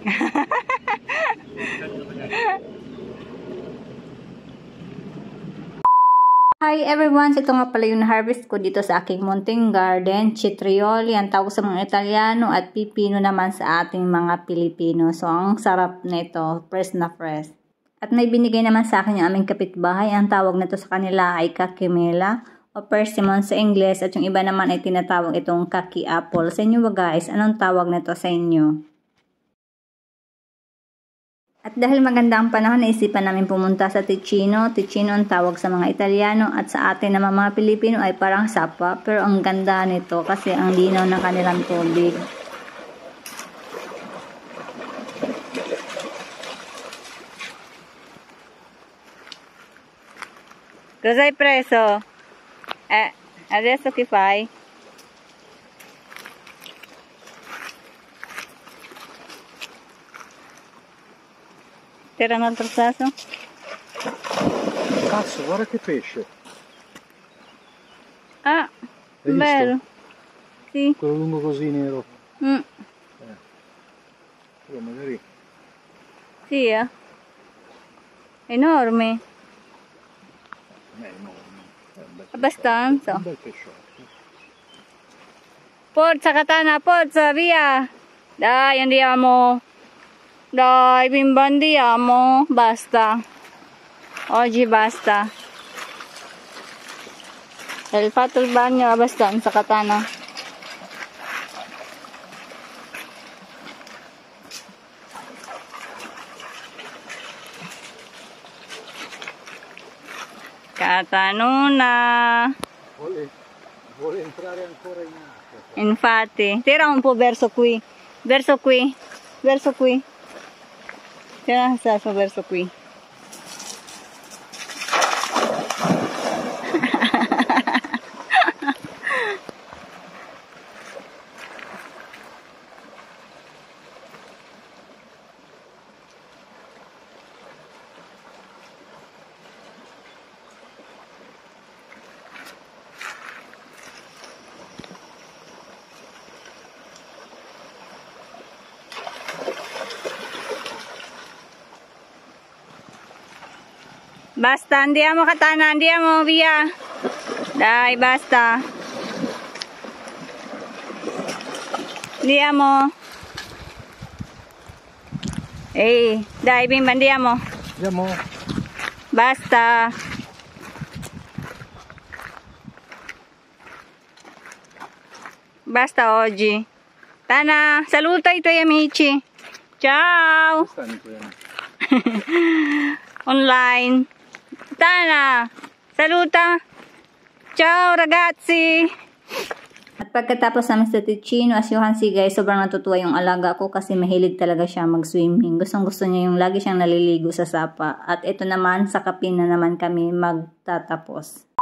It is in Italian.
Hi everyone! Ito nga pala yung harvest ko dito sa aking munting garden. Citrioli ang tawag sa mga Italiano at pipino naman sa ating mga Pilipino. So ang sarap nito, fresh na fresh. At may binigay naman sa akin yung aming kapitbahay. Ang tawag nito sa kanila ay kakimela o persimmon sa Ingles. At yung iba naman ay tinatawag itong kaki apple. Sa inyo ba guys, anong tawag nito sa inyo? At dahil maganda ang panahon, naisipan namin pumunta sa Ticino. Ticino ang tawag sa mga Italiano at sa atin naman mga Pilipino ay parang sapa. Pero ang ganda nito kasi ang linaw ng kanilang tubig. Cosa hai preso? Adesso che fai? C'era un altro sasso? Cazzo, guarda che pesce! Ah, Hai bello! Sì. Quello lungo così nero. Però magari... Sì, enorme. Non è enorme. È un bel Abbastanza. Un bel pesciotto. Forza Katana, forza, via! Dai, andiamo! Dai, bimba, andiamo! Basta! Oggi basta! Hai fatto il bagno abbastanza, Katana? Katanuna! Vuole entrare ancora in acqua. Infatti, tira un po' verso qui, verso qui, verso qui. Tira il sasso verso qui. Basta, andiamo Katana, andiamo, via. Dai, basta. Andiamo. Ehi, dai bimba, andiamo. Andiamo? Basta. Basta oggi. Tana, saluta i tuoi amici. Ciao. Dove stanno i tuoi amici? Online. Tana, saluta. Ciao ragazzi. At pagkatapos namin sa Ticino, as you can see guys, sobrang natutuwa yung alaga ko kasi mahilig talaga siya mag-swimming. Gustong gusto niya yung lagi siyang naliligo sa sapa. At ito naman, sa kapin na naman kami magtatapos.